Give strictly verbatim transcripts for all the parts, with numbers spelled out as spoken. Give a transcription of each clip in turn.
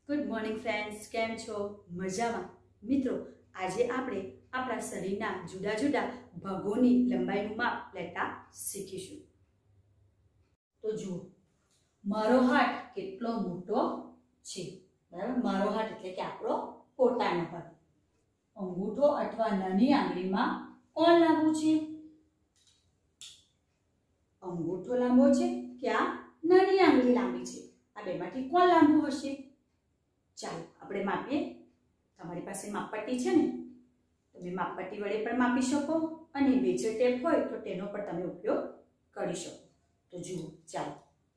Good morning friends, केम छो? मजामां? मित्रों, आज आपणे आपणा शरीरना जुदा जुदा भागोनी लंबाईनुं माप लेता शीखीशुं। तो जुओ, मारो हाथ केटलो मोटो छे, बराबर। मारो हाथ एटले के आपणो पोतानो हाथ। अंगूठो अथवा नानी आंगळीमां कोण लांबू छे? अंगूठो लांबो छे के आ नानी आंगળી लांबी छे? आ बेमांथी कोण लांबू हशे? ચાલો આપણે માપીએ। તમારી પાસે માપપટ્ટી છે ને, તમે માપપટ્ટી વડે પણ માપી શકો અને મેજર ટેપ હોય તો તેનો પણ તમે ઉપયોગ કરી શકો। તો જુઓ, ચાલો,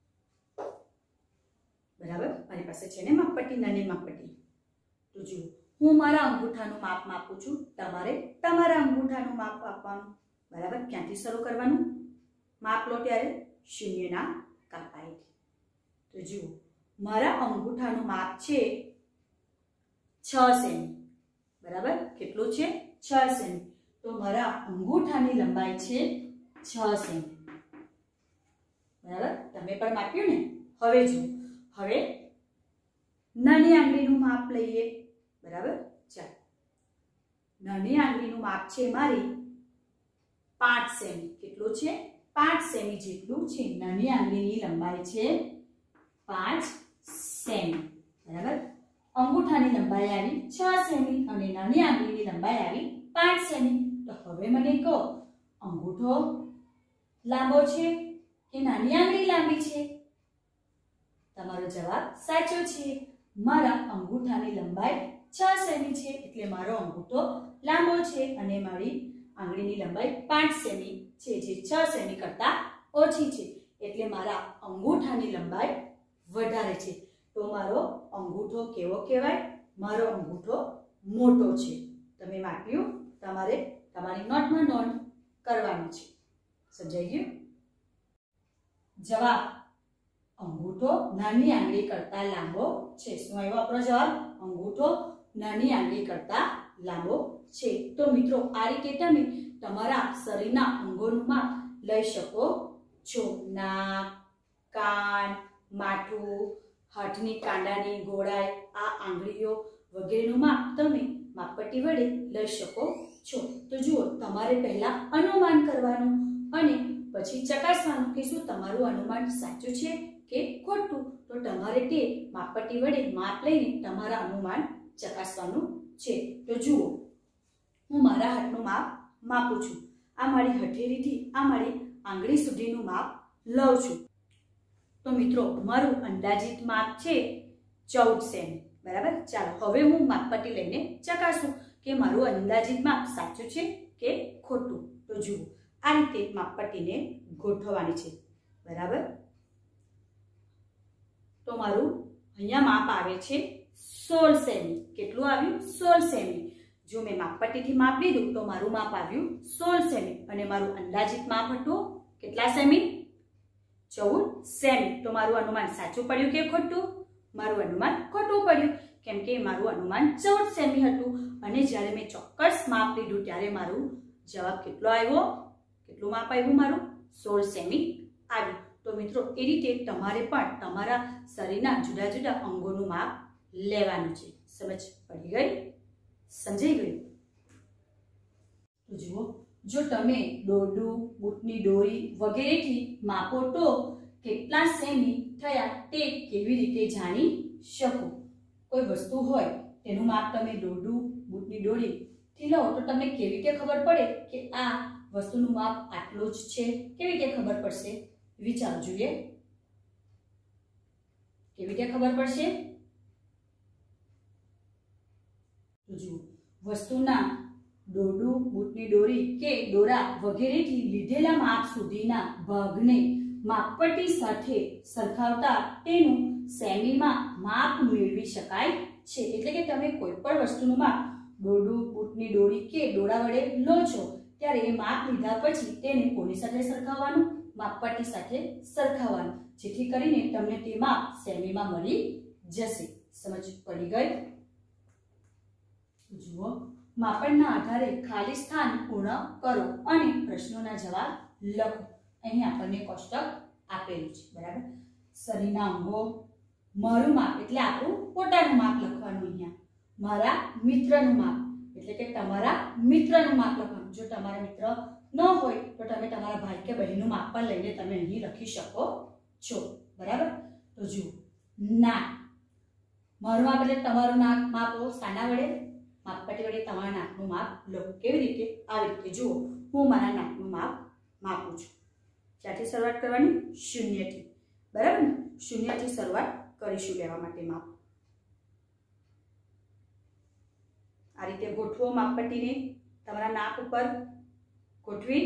બરાબર, મારી પાસે છે ને માપપટ્ટી, નાની માપપટ્ટી। તો જુઓ, હું મારા અંગૂઠાનું માપ માપું છું, તમારે તમારા અંગૂઠાનું માપ આપવાનું, બરાબર। ક્યાંથી શરૂ કરવાનું? માપ લો ત્યારે શૂન્યના કાપાએથી। તો જુઓ, મારા અંગૂઠાનું માપ છે छ सेमी, बराबर। केटलुं छे? छ सेमी। तो मारा अंगूठानी लंबाई छे छ सेमी, बराबर। तमे पण माप्युं ने। हवे जो, हवे नानी आंगळीनुं माप लईए, बराबर। चालो, नानी आंगळीनुं माप छे मारी पांच सेमी। केटलुं छे? पांच सेमी जेटलुं छे। नानी आंगळीनी लंबाई छे पांच सेमी, बराबर। अंगूठानी लंबाई आवी छ सेमी अने नानी आंगळीनी लंबाई आवी पांच सेमी। तो हवे मने कहो, अंगूठो लांबो छे के नानी आंगળી लांबी छे? तमारो जवाब साचो छे। मारा अंगूठानी लंबाई छ सेमी छे એટલે મારો અંગૂઠો લાંબો છે અને મારી આંગળીની લંબાઈ पांच સેમી છે, જે छ સેમી કરતા ઓછી છે, એટલે મારા અંગૂઠાની લંબાઈ વધારે છે। तो मारो अंगूठो केवो कहेवाय? मारो अंगूठो मोटो छे। तमे माप्युं, तमारे तमारी नोटमां नोंध करवानी छे। समजाई गयुं? जवाब अंगूठो नानी आंगળી करता लांबो छे। शुं आव्यो आपणो जवाब? अंगूठो नानी आंगળી करता लांबो छे। तो मित्रों, आ रीते तमे तमारा शरीरना अंगोनुं माप लई शको छो। नाक, कान, माथुं, हाथनी कांडानी गोळाई, आ आंगळीओ वगैरेनुं माप तमे मापपट्टी वडे लई शको छो। तो जुओ, तमारे पहेला अनुमान करवानुं अने पछी चकासवानुं के शुं तमारुं अनुमान साचुं छे के खोटुं। तो तमारे ते मापपट्टी वडे माप लईने तमारा अनुमान चकासवानुं छे। तो जुओ, हुं मारा हाथनुं माप मापुं छुं। आ मारी हथेळीथी आ मारी आंगળી सुधीनुं माप लઉં છું। तो मित्रों, मारू अंदाजित माप छे चौदह सेमी, बराबर। चालो, हवे हूँ मापपट्टी लईने चकासूं के मारू अंदाजित माप साचुं छे के खोटुं। तो जुओ, आ रीते मापपट्टीने गोठववानी छे, बराबर। तो मारू अहींया माप आवे छे सोलह सेमी। केटलुं आव्युं? सोलह सेमी। जो मैं मापपट्टीथी माप लीधुं तो मारू माप आव्युं सोलह सेमी अने मारू अंदाजित माप हतुं केटला सेमी? चौदह सेमी। तो मारू अनुमान साचुं पड्युं के खोटुं? मारू अनुमान खोटुं पड्युं, केम के मारू अनुमान चौदह सेमी हतुं अने ज्यारे मैं चोक्कस माप लीधुं त्यारे मारू जवाब केटलो आव्यो? केटलुं माप आव्युं मारू? सोलह सेमी आव्युं। तो मित्रों, ए रीते तमारे पण तमारा शरीरना जुदा जुदा अंगोनुं माप लेवानुं छे। समज पड़ी गई? समजाई गयुं? तो जुओ, जो तमे दोरडું, બૂટની દોરી વગેરેથી માપો તો કેટલા સેમી થયા તે કેવી રીતે જાણી શકો? કોઈ વસ્તુ હોય તેનું માપ તમે દોરડું, બૂટની દોરીથી લો તો તમને કેવી રીતે ખબર પડે કે આ વસ્તુનું માપ આટલું જ છે? કેવી રીતે ખબર પડશે? વિચારો જોઈએ, કેવી રીતે ખબર પડશે? જુઓ, વસ્તુના दोरडું, बूटनी डोरी के दोरा वगैरेथी लीधेला माप सुधीना भागने मापपट्टी साथे सरखावता तेनुं सेमीमां माप मेळवी शकाय छे। एटले के तमे कोईपण वस्तुनुं माप दोरडું, बूटनी डोरी के दोरा वडे लो छो त्यारे ए माप लीधा पछी तेने कोनी साथे सरखाववानुं? मापपट्टी साथे सरखाववानुं, जेथी करीने तमने ते माप सेमीमां मळी जशे। समज पड़ी गई? जुओ, मापणना आधारे खाली स्थान पूर्ण करो अने प्रश्नोना जवाब लखो। અહીં આપણને કોષ્ટક આપેલું છે, બરાબર। શરીરના અંગો, મારું માપ એટલે આપણું પોતાનું માપ લખવાનું અહીંયા. મારા મિત્રનું માપ એટલે કે તમારા મિત્રનું માપ લખવાનું. જો તમારા મિત્ર ન હોય તો તમે તમારા ભાઈ કે બહેનનું માપ પણ લઈને તમે અહીં લખી શકો છો. બરાબર? તો જુઓ, નાક. મારું માપ એટલે તમારું નાક માપો. શાના વડે? માપપટ્ટી વડે તમારા નાકનું માપ લો. કેવી રીતે? આવી રીતે. જુઓ, હું મારા નાકનું માપ માપું છું. ક્યાંથી શરૂઆત કરવાની? શૂન્યથી. બરાબર ને? શૂન્યથી શરૂઆત કરીશું લેવા માટે માપ. આ રીતે ગોઠવો માપપટ્ટીને તમારા નાક ઉપર ગોઠવી.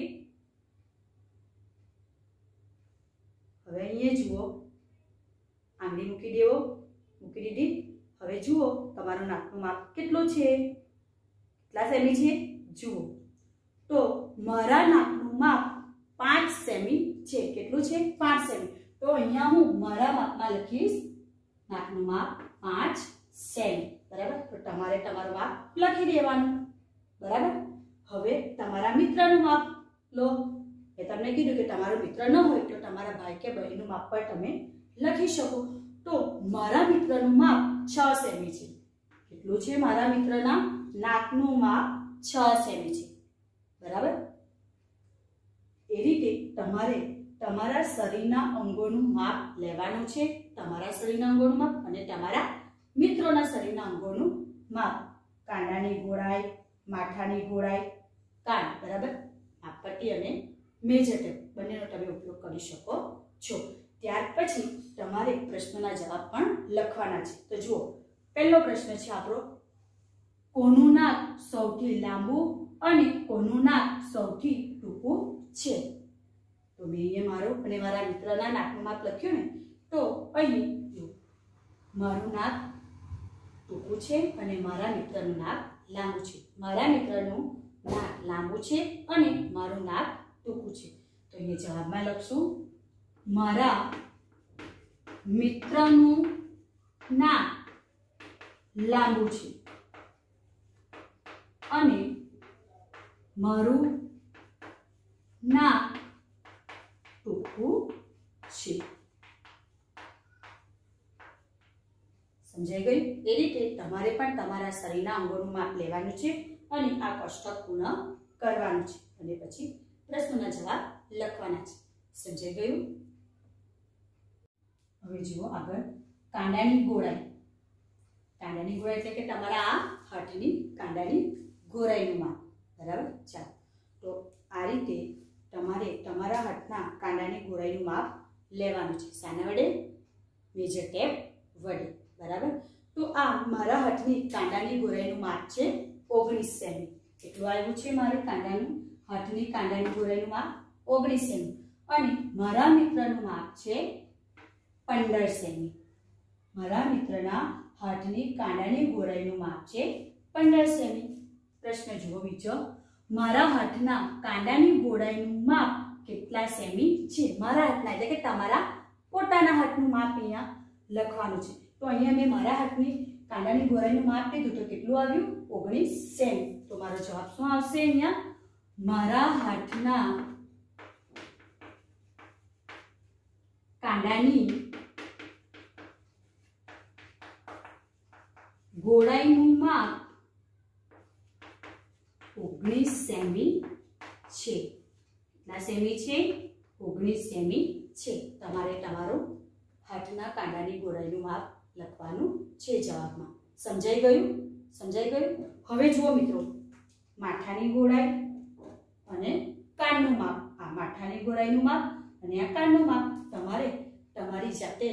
હવે અહીંયા જુઓ, આંગળી મૂકી દેવો. મૂકી દીધી. હવે જુઓ તમારું નાકનું માપ કેટલું છે? કેટલા સેમી છે? જુઓ, તો મારા નાકનું માપ પાંચ સેમી છે. કેટલું છે? પાંચ સેમી. તો અહીંયા હું મારા માપમાં લખીશ નાકનું માપ પાંચ સેમી. બરાબર? તો તમારે તમારું માપ લખી દેવાનું. બરાબર? હવે તમારા મિત્રનું માપ લો. એ તમને કીધું કે તમારો મિત્ર ન હોય તો તમારા ભાઈ કે બહેનનું માપ પર તમે લખી શકો. તો મારા મિત્રનું માપ છ સેમી છે. કેટલું છે? મારા મિત્રના નાકનું માપ છ સેમી છે. બરાબર? એ રીતે તમારે તમારા શરીરના અંગોનું માપ લેવાનું છે. તમારા શરીરના અંગોનું માપ અને તમારા મિત્રોના શરીરના અંગોનું માપ. કાંડાની ગોળાઈ, માથાની ગોળાઈ, કાન. બરાબર? માપપટ્ટી અને મેજર ટેપ બંનેનો તમે ઉપયોગ કરી શકો છો. ત્યાર પછી તમારે પ્રશ્નના જવાબ પણ લખવાના છે. તો જુઓ, પહેલો પ્રશ્ન છે આપણો, કોનું નાક સૌથી લાંબુ અને કોનું નાક સૌથી ટૂંકું છે? તો મેં અહીંયા મારું અને મારા મિત્રના નાકનું માપ લખ્યું ને, તો અહીં જુઓ, મારું નાક ટૂંકું છે અને મારા મિત્રનું નાક લાંબુ છે. મારા મિત્રનું નાક લાંબુ છે અને મારું નાક ટૂંકું છે. તો અહીંયા જવાબમાં લખશું, મારા મિત્રનું નાક લાંબુ છે અને મારું નાક ટૂંકું છે. સમજાઈ ગયું? એ રીતે તમારે પણ તમારા શરીરના અંગોનું માપ લેવાનું છે અને આ કોષ્ટક પૂર્ણ કરવાનું છે અને પછી પ્રશ્નોના જવાબ લખવાના છે. સમજાઈ ગયું? હવે જુઓ આગળ, કાંડાની ગોળાઈ. કાંડાની ગોળાઈ એટલે કે તમારા આ હાથની કાંડાની ગોળાઈનું માપ. બરાબર? ચાલો, તો આ રીતે તમારે તમારા હાથના કાંડાની ગોળાઈનું માપ લેવાનું છે. શાના વડે? મેજર ટેપ વડે. બરાબર? તો આ મારા હાથની કાંડાની ગોળાઈનું માપ છે ઓગણીસ સેમી. કેટલું આવ્યું છે મારે કાંડાનું હાથની કાંડાની ગોળાઈનું માપ? ઓગણીસ સેમી. અને મારા મિત્રનું માપ છે પંદર સેમી. મારા મિત્રના હાથની કાંડાની ગોળાઈનું માપ છે પંદર સેમી. પ્રશ્ન જુઓ બીજો, મારા હાથના કાંડાની ગોળાઈનું માપ કેટલા સેમી છે? મારા હાથના એટલે કે તમારા પોતાના હાથનું માપ અહીંયા લખવાનું છે. તો અહીંયા મેં મારા હાથની કાંડાની ગોળાઈનું માપ લીધું તો કેટલું આવ્યું? ઓગણીસ સેમી. તો મારો જવાબ શું આવશે? અહીંયા મારા હાથના કાંડાની ગોળાઈનું માપ ઓગણીસ સેમી છે. કેટલા સેમી છે? ઓગણીસ સેમી છે. તમારે તમારું હાથના કાંડાની ગોળાઈનું માપ લખવાનું છે જવાબમાં. સમજાઈ ગયું? સમજાઈ ગયું? હવે જુઓ મિત્રો, માથાની ગોળાઈ અને કાનનું માપ. આ માથાની ગોળાઈનું માપ અને આ કાનનું માપ તમારે તમારી જાતે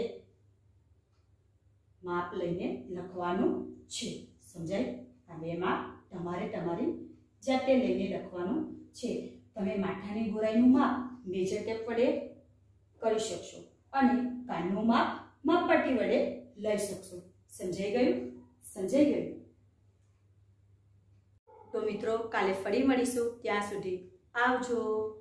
માપ લઈને લખવાનું છે. સમજાય? આ બે માપ તમારે તમારી જાતે લઈને લખવાનું છે. તમે માથાની ગોળાઈનું માપ મેજર ટેપ વડે કરી શકશો અને કાનનું માપ માપપટ્ટી વડે લઈ શકશો. સમજાઈ ગયું? સમજાઈ ગયું? તો મિત્રો, કાલે ફરી મળીશું. ત્યાં સુધી આવજો.